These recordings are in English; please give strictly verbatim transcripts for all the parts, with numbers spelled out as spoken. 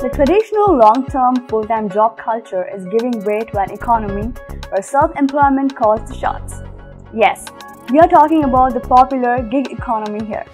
The traditional long-term full-time job culture is giving way to an economy where self-employment calls the shots. Yes, we are talking about the popular gig economy here.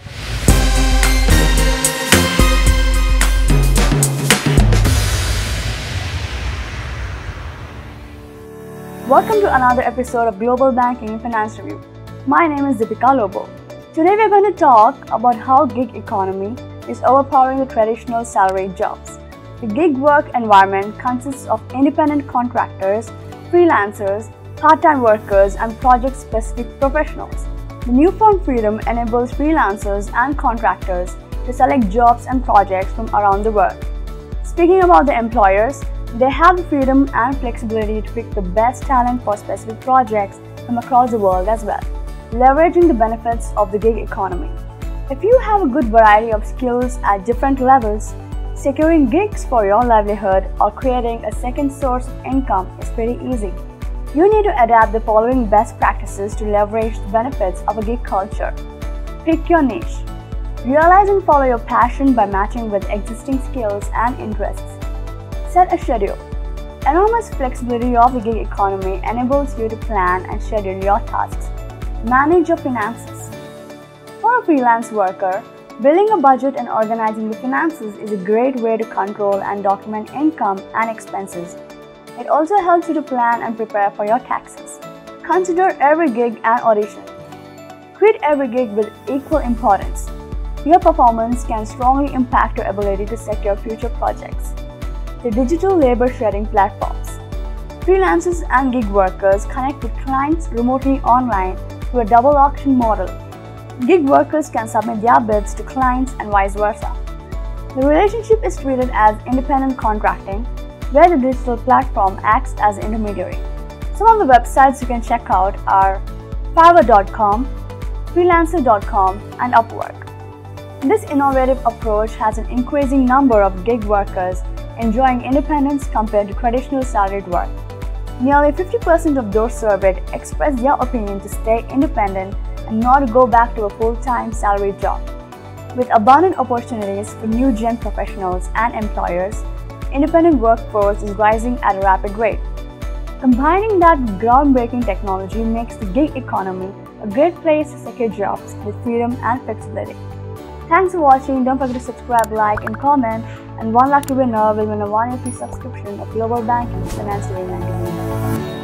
Welcome to another episode of Global Banking and Finance Review. My name is Deepika Lobo. Today we are going to talk about how gig economy is overpowering the traditional salaried jobs. The gig work environment consists of independent contractors, freelancers, part-time workers, and project-specific professionals. The newfound freedom enables freelancers and contractors to select jobs and projects from around the world. Speaking about the employers, they have the freedom and flexibility to pick the best talent for specific projects from across the world as well, leveraging the benefits of the gig economy. If you have a good variety of skills at different levels, securing gigs for your livelihood or creating a second source of income is pretty easy. You need to adapt the following best practices to leverage the benefits of a gig culture. Pick your niche. Realize and follow your passion by matching with existing skills and interests. Set a schedule. Enormous flexibility of the gig economy enables you to plan and schedule your tasks. Manage your finances. For a freelance worker, building a budget and organizing the finances is a great way to control and document income and expenses. It also helps you to plan and prepare for your taxes. Consider every gig an audition. Treat every gig with equal importance. Your performance can strongly impact your ability to secure future projects. The digital labor sharing platforms. Freelancers and gig workers connect with clients remotely online through a double auction model. Gig workers can submit their bids to clients and vice versa. The relationship is treated as independent contracting, where the digital platform acts as an intermediary. Some of the websites you can check out are fiverr dot com, freelancer dot com, and Upwork. This innovative approach has an increasing number of gig workers enjoying independence compared to traditional salaried work. Nearly fifty percent of those surveyed expressed their opinion to stay independent and not go back to a full-time salaried job. With abundant opportunities for new gen professionals and employers, independent workforce is rising at a rapid rate. Combining that with groundbreaking technology makes the gig economy a great place to secure jobs with freedom and flexibility. Thanks for watching. Don't forget to subscribe, like, and comment. And one lucky winner will win a one year free subscription of Global Banking Finance Review magazine.